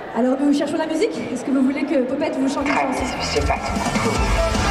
Alors nous cherchons la musique. Est-ce que vous voulez que Popette vous chante une chanson? Je sais pas.